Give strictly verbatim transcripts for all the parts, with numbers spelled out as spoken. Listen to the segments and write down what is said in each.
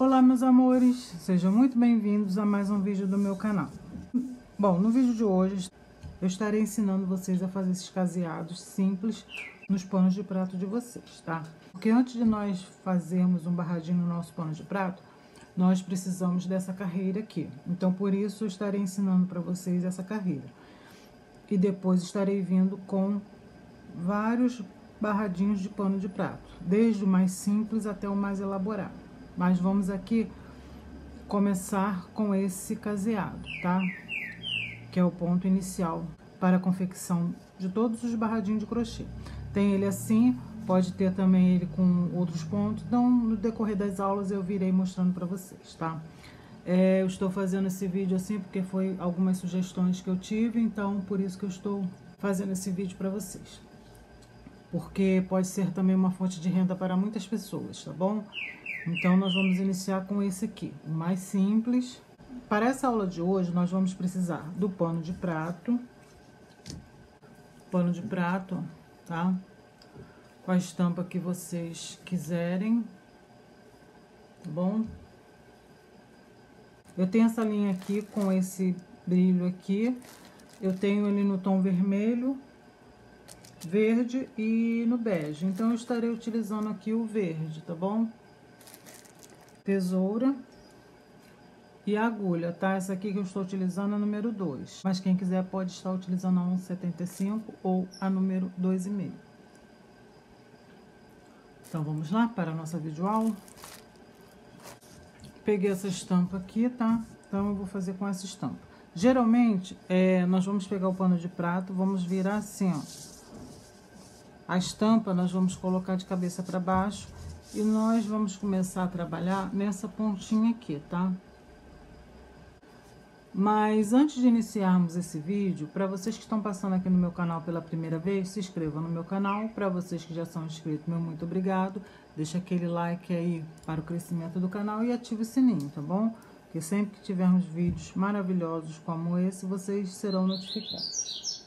Olá, meus amores, sejam muito bem-vindos a mais um vídeo do meu canal. Bom, no vídeo de hoje eu estarei ensinando vocês a fazer esses caseados simples nos panos de prato de vocês, tá? Porque antes de nós fazermos um barradinho no nosso pano de prato, nós precisamos dessa carreira aqui. Então, por isso eu estarei ensinando para vocês essa carreira. E depois estarei vindo com vários barradinhos de pano de prato, desde o mais simples até o mais elaborado. Mas vamos aqui começar com esse caseado, tá? Que é o ponto inicial para a confecção de todos os barradinhos de crochê. Tem ele assim, pode ter também ele com outros pontos. Então, no decorrer das aulas eu virei mostrando para vocês, tá? É, eu estou fazendo esse vídeo assim porque foi algumas sugestões que eu tive, então por isso que eu estou fazendo esse vídeo para vocês. Porque pode ser também uma fonte de renda para muitas pessoas, tá bom? Então, nós vamos iniciar com esse aqui, o mais simples. Para essa aula de hoje, nós vamos precisar do pano de prato. Pano de prato, tá? Com a estampa que vocês quiserem, tá bom? Eu tenho essa linha aqui com esse brilho aqui. Eu tenho ele no tom vermelho, verde e no bege. Então, eu estarei utilizando aqui o verde, tá bom? Tesoura e agulha, tá? Essa aqui que eu estou utilizando é a número dois, mas quem quiser pode estar utilizando a um vírgula setenta e cinco ou a número dois e meio. Então, vamos lá para a nossa videoaula. Peguei essa estampa aqui, tá? Então, eu vou fazer com essa estampa. Geralmente, é, nós vamos pegar o pano de prato, vamos virar assim, ó. A estampa nós vamos colocar de cabeça para baixo. E nós vamos começar a trabalhar nessa pontinha aqui, tá? Mas antes de iniciarmos esse vídeo, para vocês que estão passando aqui no meu canal pela primeira vez, se inscrevam no meu canal. Para vocês que já são inscritos, meu muito obrigado. Deixa aquele like aí para o crescimento do canal e ative o sininho, tá bom? Porque sempre que tivermos vídeos maravilhosos como esse, vocês serão notificados.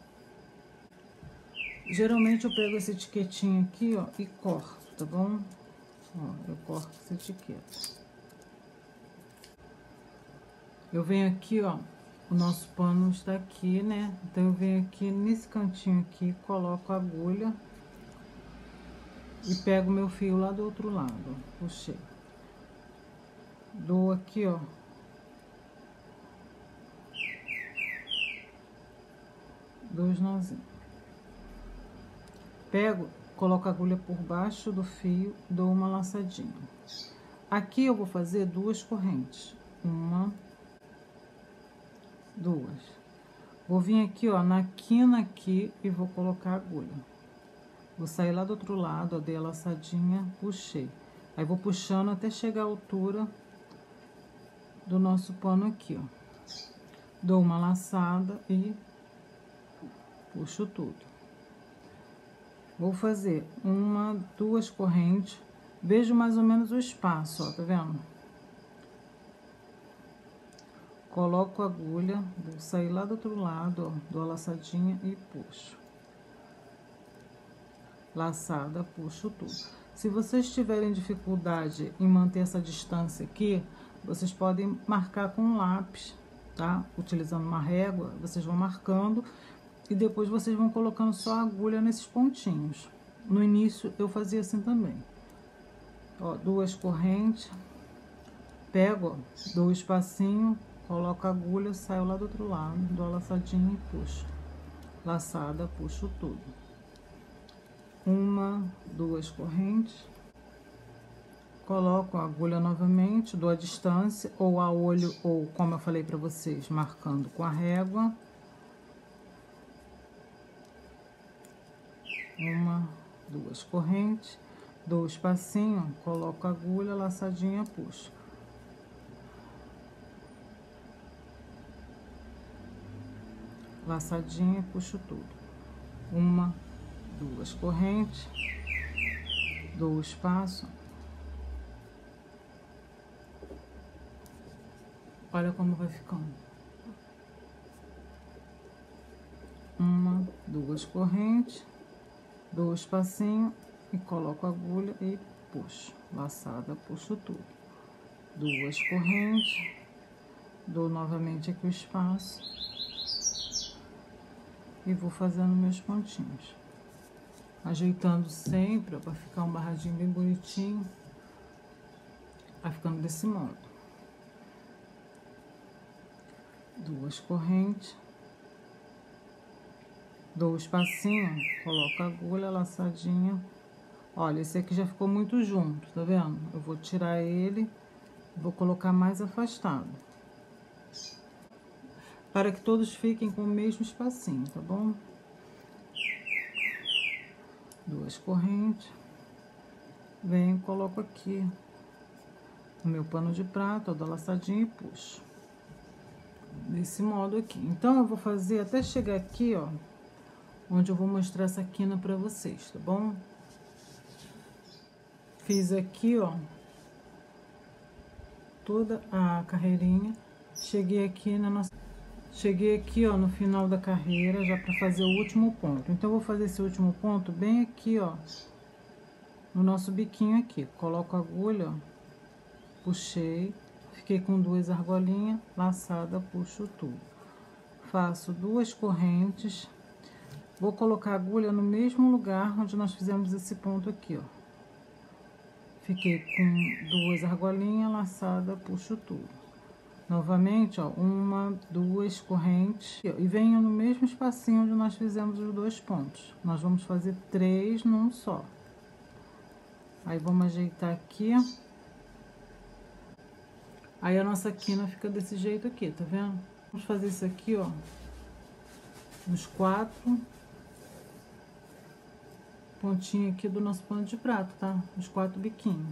Geralmente eu pego essa etiquetinha aqui, ó, e corto. Tá bom? Ó, eu corto essa etiqueta. Eu venho aqui, ó, o nosso pano está aqui, né? Então, eu venho aqui nesse cantinho aqui, coloco a agulha e pego meu fio lá do outro lado, puxei. Dou aqui, ó. Dois nozinhos. Pego, coloco a agulha por baixo do fio, dou uma laçadinha. Aqui eu vou fazer duas correntes. Uma, duas. Vou vir aqui, ó, na quina aqui e vou colocar a agulha. Vou sair lá do outro lado, ó, dei a laçadinha, puxei. Aí, vou puxando até chegar à altura do nosso pano aqui, ó. Dou uma laçada e puxo tudo. Vou fazer uma, duas correntes, vejo mais ou menos o espaço, ó, tá vendo? Coloco a agulha, vou sair lá do outro lado, ó, dou a laçadinha e puxo. Laçada, puxo tudo. Se vocês tiverem dificuldade em manter essa distância aqui, vocês podem marcar com um lápis, tá? Utilizando uma régua, vocês vão marcando. E depois vocês vão colocando só a agulha nesses pontinhos. No início eu fazia assim também. Ó, duas correntes. Pego, ó, dou o espacinho, coloco a agulha, saio lá do outro lado, dou a laçadinha e puxo. Laçada, puxo tudo. Uma, duas correntes. Coloco a agulha novamente, dou a distância, ou a olho, ou como eu falei pra vocês, marcando com a régua. Uma, duas correntes, dou o espacinho, coloco a agulha, laçadinha, puxo. Laçadinha, puxo tudo. Uma, duas correntes, dou o espaço. Olha como vai ficando. Uma, duas correntes. Dou o espacinho e coloco a agulha e puxo. Laçada, puxo tudo. duas correntes, dou novamente aqui o espaço e vou fazendo meus pontinhos, ajeitando sempre para ficar um barradinho bem bonitinho. Vai ficando desse modo. Duas correntes, dou o espacinho, coloco a agulha laçadinha. Olha, esse aqui já ficou muito junto, tá vendo? Eu vou tirar ele, vou colocar mais afastado, para que todos fiquem com o mesmo espacinho, tá bom? Duas correntes, venho, coloco aqui no meu pano de prato, dou laçadinha e puxo. Desse modo aqui. Então, eu vou fazer até chegar aqui, ó, onde eu vou mostrar essa quina pra vocês, tá bom? Fiz aqui, ó, toda a carreirinha. Cheguei aqui na nossa... Cheguei aqui, ó, no final da carreira, já pra fazer o último ponto. Então, eu vou fazer esse último ponto bem aqui, ó, no nosso biquinho aqui. Coloco a agulha, ó, puxei, fiquei com duas argolinhas, laçada, puxo tudo. Faço duas correntes, vou colocar a agulha no mesmo lugar onde nós fizemos esse ponto aqui, ó. Fiquei com duas argolinhas, laçada, puxo tudo. Novamente, ó, uma, duas correntes, e venho no mesmo espacinho onde nós fizemos os dois pontos. Nós vamos fazer três num só. Aí, vamos ajeitar aqui. Aí, a nossa quina fica desse jeito aqui, tá vendo? Vamos fazer isso aqui, ó, nos quatro pontinhos aqui do nosso pano de prato, tá? Os quatro biquinhos.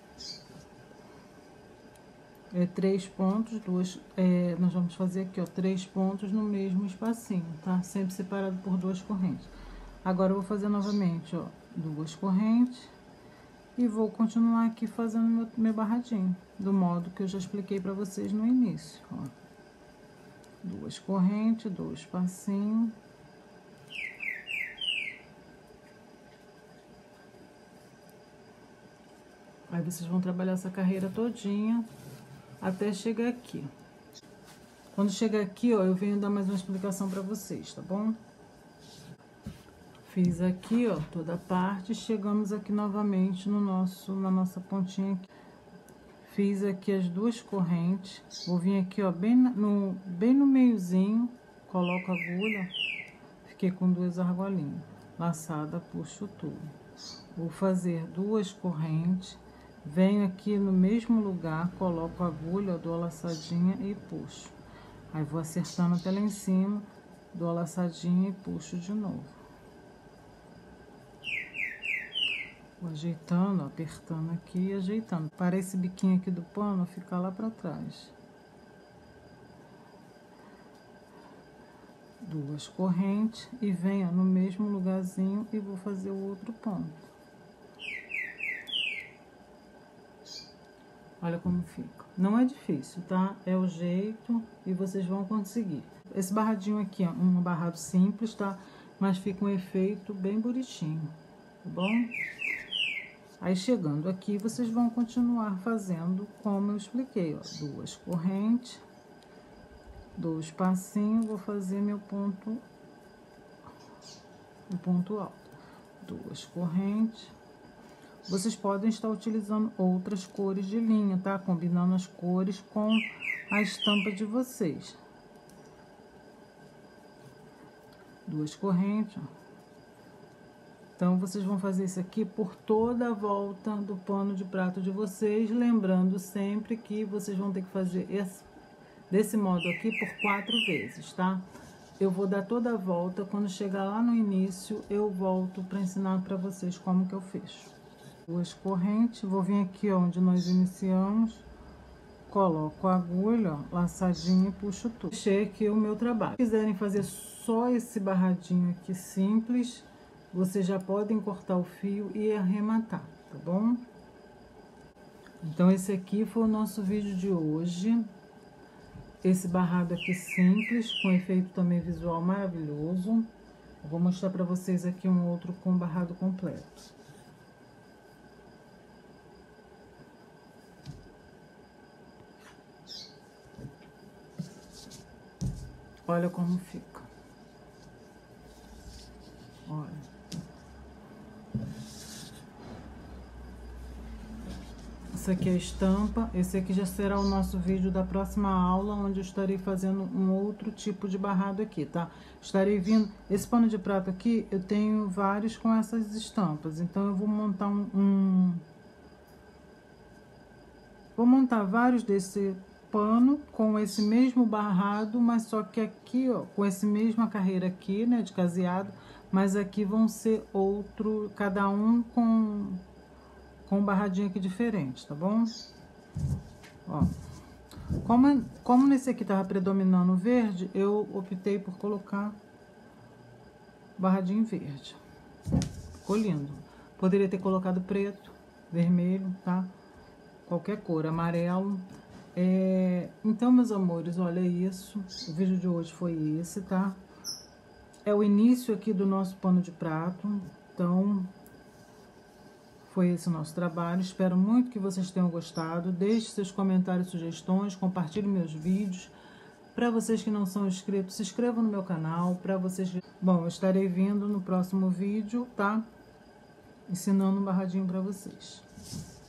É três pontos, duas, é, nós vamos fazer aqui, ó, três pontos no mesmo espacinho, tá? Sempre separado por duas correntes. Agora, eu vou fazer novamente, ó, duas correntes e vou continuar aqui fazendo meu, meu barradinho, do modo que eu já expliquei pra vocês no início, ó. Duas correntes, dou espacinho. Aí, vocês vão trabalhar essa carreira todinha até chegar aqui. Quando chegar aqui, ó, eu venho dar mais uma explicação pra vocês, tá bom? Fiz aqui, ó, toda a parte, chegamos aqui novamente no nosso, na nossa pontinha aqui. Fiz aqui as duas correntes, vou vir aqui, ó, bem no, bem no meiozinho, coloco a agulha, fiquei com duas argolinhas, laçada, puxo tudo. Vou fazer duas correntes, venho aqui no mesmo lugar, coloco a agulha, dou a laçadinha e puxo. Aí, vou acertando até lá em cima, dou a laçadinha e puxo de novo. Vou ajeitando, apertando aqui e ajeitando, para esse biquinho aqui do pano ficar lá pra trás. Duas correntes e venho no mesmo lugarzinho e vou fazer o outro ponto. Olha como fica. Não é difícil, tá? É o jeito e vocês vão conseguir. Esse barradinho aqui é um barrado simples, tá? Mas fica um efeito bem bonitinho, tá bom? Aí, chegando aqui, vocês vão continuar fazendo como eu expliquei, ó. Duas correntes, dou o espacinho, vou fazer meu ponto, o ponto alto. Duas correntes. Vocês podem estar utilizando outras cores de linha, tá? Combinando as cores com a estampa de vocês. Duas correntes, ó. Então, vocês vão fazer isso aqui por toda a volta do pano de prato de vocês, lembrando sempre que vocês vão ter que fazer esse, desse modo aqui por quatro vezes, tá? Eu vou dar toda a volta, quando chegar lá no início, eu volto para ensinar para vocês como que eu fecho. Duas correntes, vou vir aqui onde nós iniciamos, coloco a agulha, ó, laçadinha e puxo tudo. Fechei aqui o meu trabalho. Se quiserem fazer só esse barradinho aqui simples, vocês já podem cortar o fio e arrematar, tá bom? Então, esse aqui foi o nosso vídeo de hoje. Esse barrado aqui simples, com efeito também visual maravilhoso. Eu vou mostrar pra vocês aqui um outro com barrado completo. Olha como fica. Olha. Essa aqui é a estampa. Esse aqui já será o nosso vídeo da próxima aula, onde eu estarei fazendo um outro tipo de barrado aqui, tá? Estarei vindo... Esse pano de prato aqui, eu tenho vários com essas estampas. Então, eu vou montar um... um... Vou montar vários desse pano com esse mesmo barrado, mas só que aqui, ó, com esse mesma carreira aqui, né, de caseado, mas aqui vão ser outro, cada um com... com um barradinho aqui diferente, tá bom? Ó, como, como nesse aqui tava predominando o verde, eu optei por colocar barradinho verde. Ficou lindo. Poderia ter colocado preto, vermelho, tá? Qualquer cor, amarelo. É... Então, meus amores, olha isso. O vídeo de hoje foi esse, tá? É o início aqui do nosso pano de prato. Então... foi esse o nosso trabalho. Espero muito que vocês tenham gostado. Deixe seus comentários e sugestões. Compartilhe meus vídeos. Para vocês que não são inscritos, se inscrevam no meu canal. Para vocês... Bom, eu estarei vindo no próximo vídeo, tá? Ensinando um barradinho para vocês.